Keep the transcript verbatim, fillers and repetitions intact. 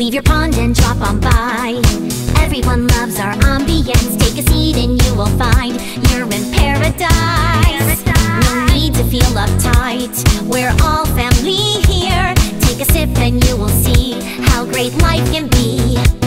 Leave your pond and drop on by. Everyone loves our ambience. Take a seat and you will find you're in paradise. No need to feel uptight, we're all family here. Take a sip and you will see how great life can be.